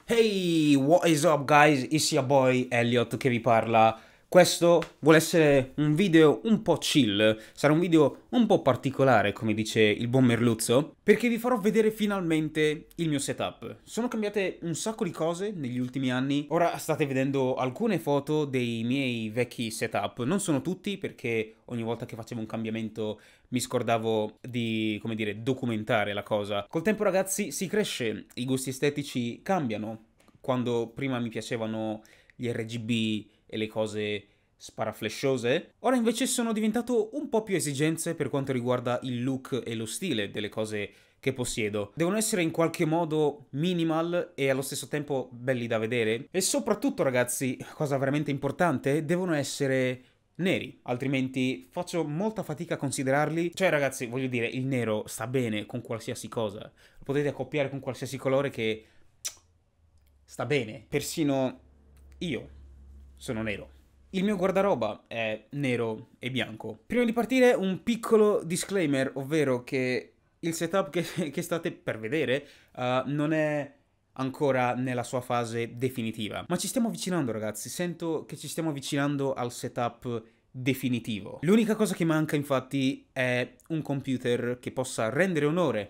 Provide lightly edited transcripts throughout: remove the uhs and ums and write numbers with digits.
Hey, what is up guys? It's your boy Elliot che vi parla. Questo vuole essere un video un po' chill, sarà un video un po' particolare, come dice il buon Merluzzo, perché vi farò vedere finalmente il mio setup. Sono cambiate un sacco di cose negli ultimi anni, ora state vedendo alcune foto dei miei vecchi setup, non sono tutti perché ogni volta che facevo un cambiamento mi scordavo di, come dire, documentare la cosa. Col tempo ragazzi si cresce, i gusti estetici cambiano. Quando prima mi piacevano gli RGB e le cose sparaflesciose, ora invece sono diventato un po' più esigente per quanto riguarda il look e lo stile delle cose che possiedo. Devono essere in qualche modo minimal e allo stesso tempo belli da vedere. E soprattutto ragazzi, cosa veramente importante, devono essere neri, altrimenti faccio molta fatica a considerarli. Cioè ragazzi, voglio dire, il nero sta bene con qualsiasi cosa, lo potete accoppiare con qualsiasi colore che sta bene. Persino io sono nero. Il mio guardaroba è nero e bianco. Prima di partire un piccolo disclaimer, ovvero che il setup che state per vedere non è ancora nella sua fase definitiva. Ma ci stiamo avvicinando ragazzi, sento che ci stiamo avvicinando al setup definitivo. L'unica cosa che manca infatti è un computer che possa rendere onore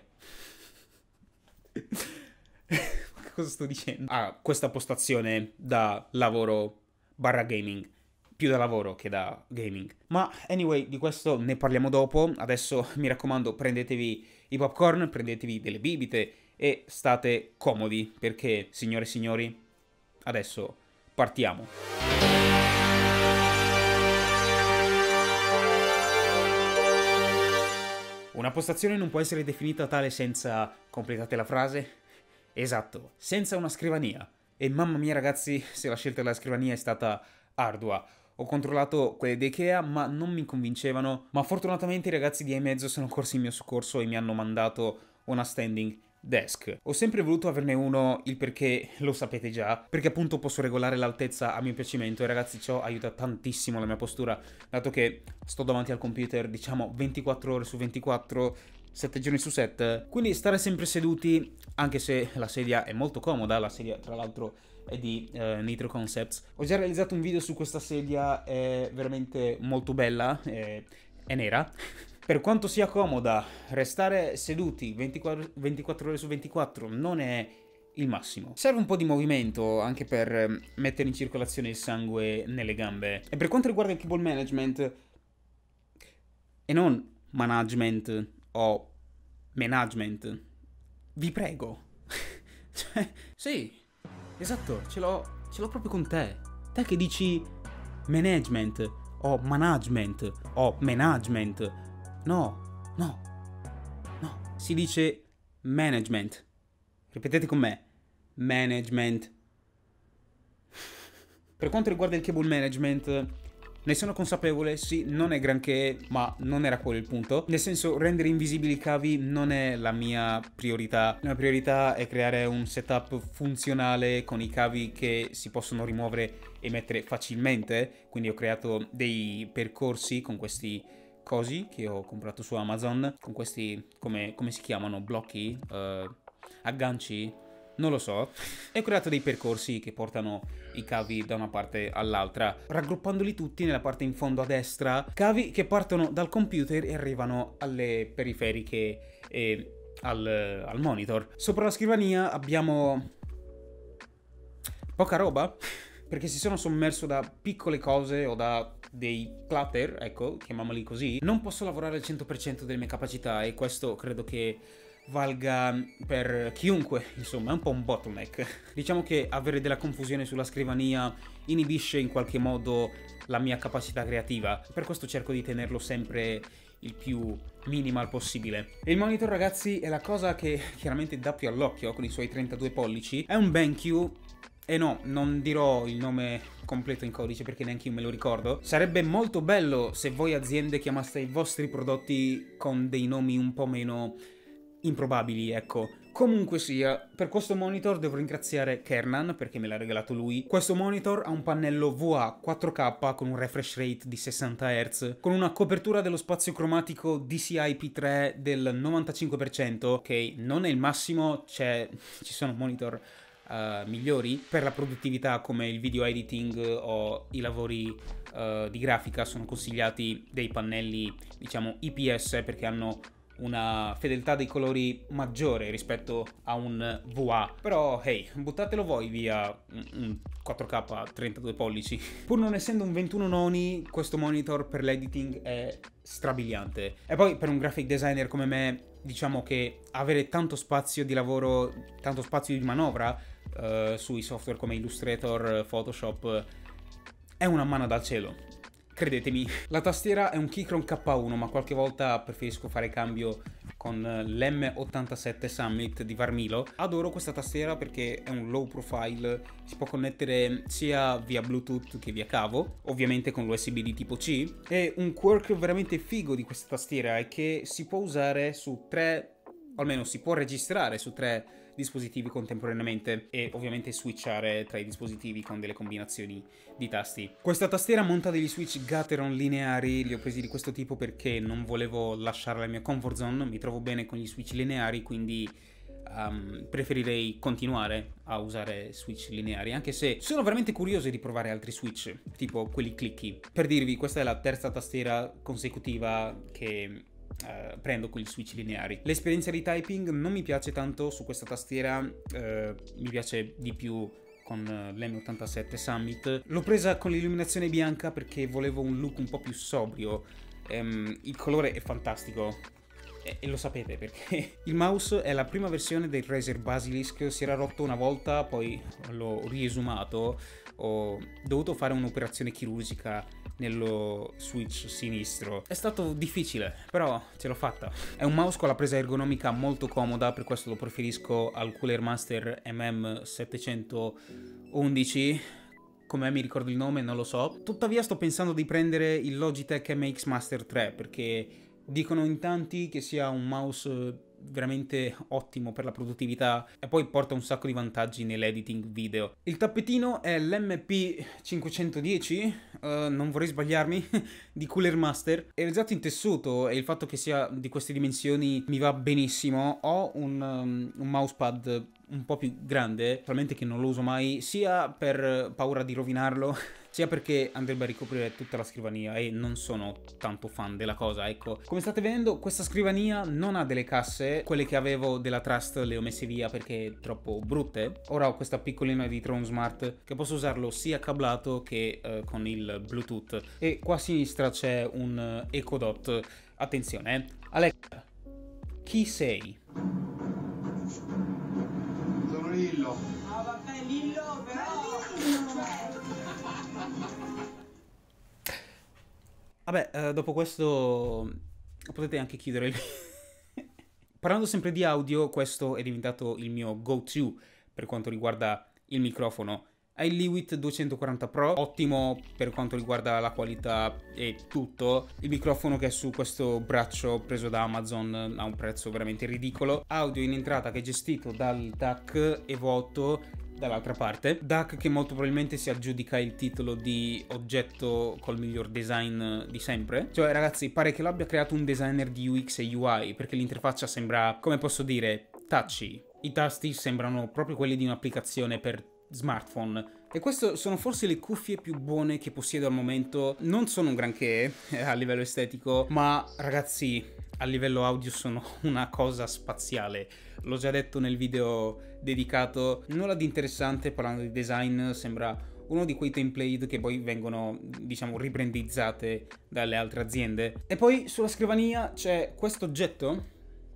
cosa sto dicendo? Questa postazione da lavoro barra gaming. Più da lavoro che da gaming. Ma anyway, di questo ne parliamo dopo. Adesso mi raccomando, prendetevi i popcorn, prendetevi delle bibite e state comodi perché, signore e signori, adesso partiamo. Una postazione non può essere definita tale senza... Completate la frase? Esatto, senza una scrivania. E mamma mia ragazzi, se la scelta della scrivania è stata ardua. Ho controllato quelle di Ikea, ma non mi convincevano. Ma fortunatamente i ragazzi di iMezzo sono corsi in mio soccorso e mi hanno mandato una standing desk. Ho sempre voluto averne uno, il perché lo sapete già, perché appunto posso regolare l'altezza a mio piacimento e ragazzi ciò aiuta tantissimo la mia postura, dato che sto davanti al computer diciamo 24 ore su 24, 7 giorni su 7, quindi stare sempre seduti, anche se la sedia è molto comoda, la sedia tra l'altro è di Nitro Concepts. Ho già realizzato un video su questa sedia, è veramente molto bella, è nera. Per quanto sia comoda, restare seduti 24 ore su 24 non è il massimo. Serve un po' di movimento anche per mettere in circolazione il sangue nelle gambe. E per quanto riguarda il cable management, e non management o management, vi prego. Cioè, sì, esatto, ce l'ho proprio con te. Te che dici management o management o management. No, no, no. Si dice management. Ripetete con me. Management. Per quanto riguarda il cable management, ne sono consapevole, sì, non è granché, ma non era quello il punto. Nel senso, rendere invisibili i cavi non è la mia priorità. La mia priorità è creare un setup funzionale con i cavi che si possono rimuovere e mettere facilmente. Quindi ho creato dei percorsi con questi cosi che ho comprato su Amazon, con questi, come si chiamano, blocchi, agganci, non lo so, e ho creato dei percorsi che portano i cavi da una parte all'altra, raggruppandoli tutti nella parte in fondo a destra, cavi che partono dal computer e arrivano alle periferiche e al monitor. Sopra la scrivania abbiamo poca roba, perché si sono sommerso da piccole cose o da dei clutter, ecco, chiamiamoli così. Non posso lavorare al 100% delle mie capacità e questo credo che valga per chiunque, insomma, è un po' un bottleneck. Diciamo che avere della confusione sulla scrivania inibisce in qualche modo la mia capacità creativa, per questo cerco di tenerlo sempre il più minimal possibile. E il monitor ragazzi è la cosa che chiaramente dà più all'occhio con i suoi 32 pollici, è un BenQ. E no, non dirò il nome completo in codice perché neanche io me lo ricordo. Sarebbe molto bello se voi aziende chiamaste i vostri prodotti con dei nomi un po' meno improbabili, ecco. Comunque sia, per questo monitor devo ringraziare Kernan perché me l'ha regalato lui. Questo monitor ha un pannello VA 4K con un refresh rate di 60 Hz, con una copertura dello spazio cromatico DCI-P3 del 95%, ok, non è il massimo, ci sono monitor migliori per la produttività, come il video editing o i lavori di grafica. Sono consigliati dei pannelli, diciamo, IPS, perché hanno una fedeltà dei colori maggiore rispetto a un VA. Però hey, buttatelo voi via un 4K 32 pollici. Pur non essendo un 21 noni, questo monitor per l'editing è strabiliante. E poi per un graphic designer come me, diciamo che avere tanto spazio di lavoro, tanto spazio di manovra sui software come Illustrator, Photoshop, è una manna dal cielo. Credetemi. La tastiera è un Keychron K1, ma qualche volta preferisco fare cambio con l'M87 Summit di Varmilo. Adoro questa tastiera perché è un low profile, si può connettere sia via Bluetooth che via cavo, ovviamente con l'USB di tipo C. E un quirk veramente figo di questa tastiera è che si può usare su 3, o almeno si può registrare su 3 dispositivi contemporaneamente e ovviamente switchare tra i dispositivi con delle combinazioni di tasti. Questa tastiera monta degli switch Gateron lineari, li ho presi di questo tipo perché non volevo lasciare la mia comfort zone, mi trovo bene con gli switch lineari, quindi preferirei continuare a usare switch lineari, anche se sono veramente curioso di provare altri switch, tipo quelli clicky. Per dirvi, questa è la terza tastiera consecutiva che prendo con gli switch lineari. L'esperienza di typing non mi piace tanto su questa tastiera, mi piace di più con l'M87 Summit. L'ho presa con l'illuminazione bianca perché volevo un look un po' più sobrio. Il colore è fantastico e lo sapete perché il mouse è la prima versione del Razer Basilisk, si era rotto una volta, poi l'ho riesumato, ho dovuto fare un'operazione chirurgica nello switch sinistro. È stato difficile, però ce l'ho fatta. È un mouse con la presa ergonomica molto comoda, per questo lo preferisco al Cooler Master MM711. Come mi ricordo il nome, non lo so. Tuttavia sto pensando di prendere il Logitech MX Master 3 perché dicono in tanti che sia un mouse veramente ottimo per la produttività e poi porta un sacco di vantaggi nell'editing video. Il tappetino è l'MP510, non vorrei sbagliarmi, di Cooler Master. È realizzato in tessuto e il fatto che sia di queste dimensioni mi va benissimo. Ho un mousepad un po' più grande, attualmente che non lo uso mai, sia per paura di rovinarlo, sia perché andrebbe a ricoprire tutta la scrivania e non sono tanto fan della cosa, ecco. Come state vedendo, questa scrivania non ha delle casse, quelle che avevo della Trust le ho messe via perché troppo brutte. Ora ho questa piccolina di Throne Smart che posso usarlo sia cablato che con il Bluetooth. E qua a sinistra c'è un Echo Dot. Attenzione, Alexa, chi sei? Sono Lillo. Ah vabbè Lillo però. Vabbè, dopo questo potete anche chiudere il Parlando sempre di audio, questo è diventato il mio go-to per quanto riguarda il microfono. È il Lewitt 240 Pro, ottimo per quanto riguarda la qualità e tutto. Il microfono che è su questo braccio preso da Amazon a un prezzo veramente ridicolo. Audio in entrata che è gestito dal DAC Evo 8 dall'altra parte. DAC che molto probabilmente si aggiudica il titolo di oggetto col miglior design di sempre. Cioè ragazzi, pare che l'abbia creato un designer di UX e UI, perché l'interfaccia sembra, come posso dire, touchy. I tasti sembrano proprio quelli di un'applicazione per smartphone. E queste sono forse le cuffie più buone che possiedo al momento. Non sono un granché a livello estetico, ma ragazzi, a livello audio sono una cosa spaziale. L'ho già detto nel video dedicato. Nulla di interessante parlando di design, sembra uno di quei template che poi vengono, diciamo, ribrandizzate dalle altre aziende. E poi sulla scrivania c'è questo oggetto.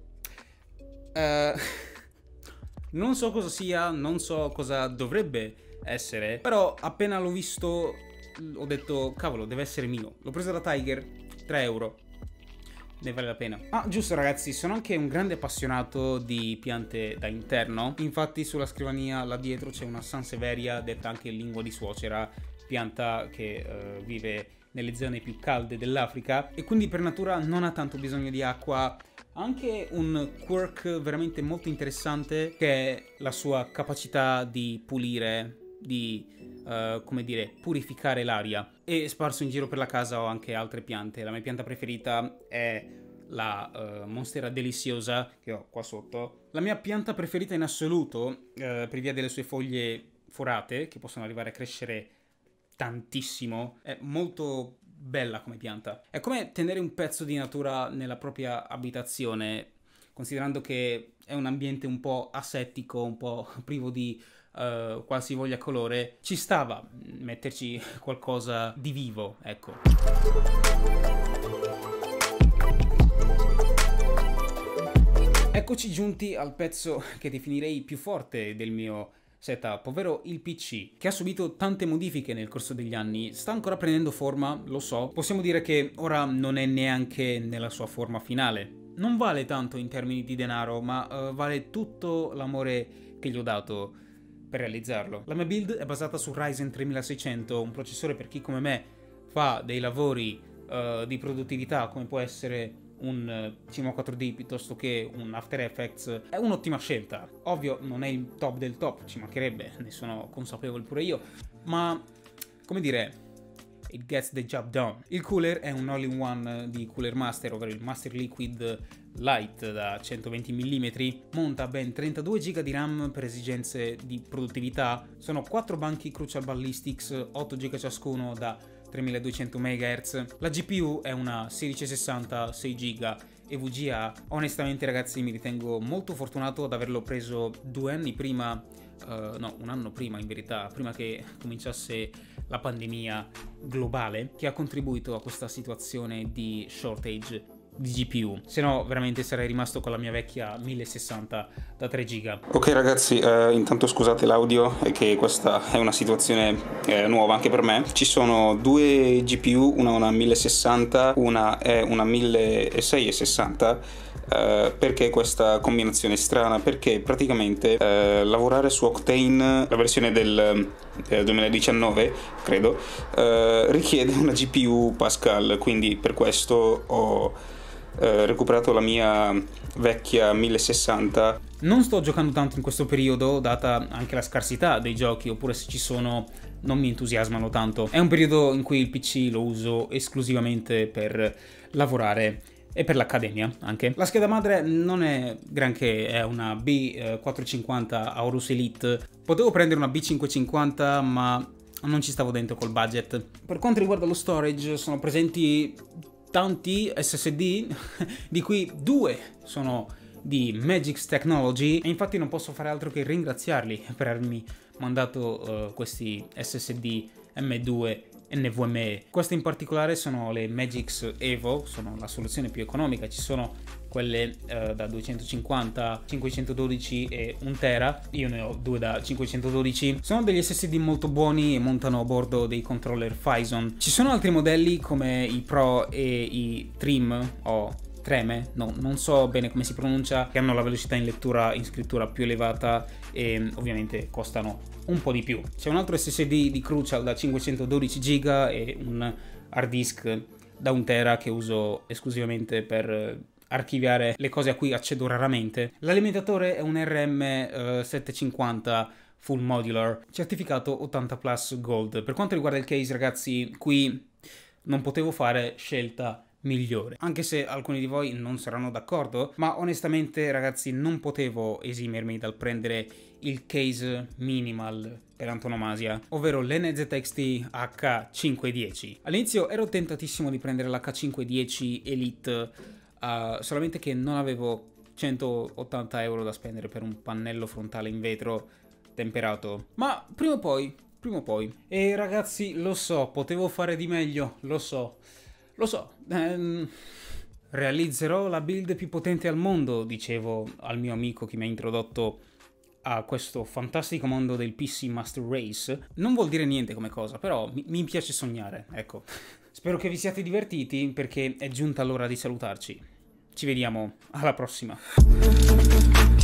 Non so cosa sia, non so cosa dovrebbe essere, però appena l'ho visto ho detto cavolo, deve essere mio. L'ho preso da Tiger, 3 euro, ne vale la pena. Ah, giusto ragazzi, sono anche un grande appassionato di piante da interno. Infatti sulla scrivania là dietro c'è una Sansevieria, detta anche lingua di suocera, pianta che vive nelle zone più calde dell'Africa e quindi per natura non ha tanto bisogno di acqua. Ha anche un quirk veramente molto interessante che è la sua capacità di pulire, di come dire, purificare l'aria. E sparso in giro per la casa ho anche altre piante. La mia pianta preferita è la Monstera Deliciosa che ho qua sotto. La mia pianta preferita in assoluto, per via delle sue foglie forate, che possono arrivare a crescere tantissimo, è molto bella come pianta. È come tenere un pezzo di natura nella propria abitazione, considerando che è un ambiente un po' asettico, un po' privo di qualsivoglia colore. Ci stava metterci qualcosa di vivo, ecco. Eccoci giunti al pezzo che definirei più forte del mio setup, ovvero il PC, che ha subito tante modifiche nel corso degli anni. Sta ancora prendendo forma, lo so. Possiamo dire che ora non è neanche nella sua forma finale. Non vale tanto in termini di denaro, ma vale tutto l'amore che gli ho dato per realizzarlo. La mia build è basata su Ryzen 3600, un processore per chi come me fa dei lavori di produttività, come può essere un Cinema 4D piuttosto che un After Effects. È un'ottima scelta. Ovvio non è il top del top, ci mancherebbe, ne sono consapevole pure io, ma come dire, it gets the job done. Il cooler è un all-in-one di Cooler Master, ovvero il Master Liquid Light da 120 mm, monta ben 32 GB di RAM per esigenze di produttività, sono 4 banchi Crucial Ballistics, 8 GB ciascuno da 3200 MHz. La GPU è una 1660 6 GB EVGA. Onestamente ragazzi mi ritengo molto fortunato ad averlo preso 2 anni prima, no, un anno prima in verità, prima che cominciasse la pandemia globale, che ha contribuito a questa situazione di shortage di GPU, se no veramente sarei rimasto con la mia vecchia 1060 da 3 GB. Ok ragazzi, intanto scusate l'audio, è che questa è una situazione nuova anche per me. Ci sono due GPU, una 1060, una è una 1660. Perché questa combinazione è strana? Perché praticamente lavorare su Octane, la versione del 2019 credo, richiede una GPU Pascal, quindi per questo ho recuperato la mia vecchia 1060. Non sto giocando tanto in questo periodo, data anche la scarsità dei giochi, oppure se ci sono non mi entusiasmano tanto. È un periodo in cui il PC lo uso esclusivamente per lavorare e per l'accademia anche. La scheda madre non è granché, è una B450 Aorus Elite. Potevo prendere una B550 ma non ci stavo dentro col budget. Per quanto riguarda lo storage sono presenti tanti SSD, di cui 2 sono di Magix Technology, e infatti non posso fare altro che ringraziarli per avermi mandato questi SSD M2 NVMe. Queste in particolare sono le Magix Evo, sono la soluzione più economica. Ci sono quelle da 250, 512 e 1 tera, io ne ho 2 da 512. Sono degli SSD molto buoni e montano a bordo dei controller Phison. Ci sono altri modelli come i Pro e i Trim o Treme, no, non so bene come si pronuncia, che hanno la velocità in lettura in scrittura più elevata e ovviamente costano un po' di più. C'è un altro SSD di Crucial da 512 GB e un hard disk da 1 tera che uso esclusivamente per archiviare le cose a cui accedo raramente. L'alimentatore è un RM750 full modular, certificato 80 Plus Gold. Per quanto riguarda il case ragazzi, qui non potevo fare scelta migliore, anche se alcuni di voi non saranno d'accordo, ma onestamente ragazzi non potevo esimermi dal prendere il case minimal per antonomasia, ovvero l'NZXT H510. All'inizio ero tentatissimo di prendere l'H510 Elite, solamente che non avevo 180 euro da spendere per un pannello frontale in vetro temperato, ma prima o poi. E ragazzi, lo so, potevo fare di meglio, lo so. Realizzerò la build più potente al mondo, dicevo al mio amico che mi ha introdotto a questo fantastico mondo del PC Master Race. Non vuol dire niente come cosa, però mi piace sognare, ecco. Spero che vi siate divertiti, perché è giunta l'ora di salutarci. Ci vediamo alla prossima.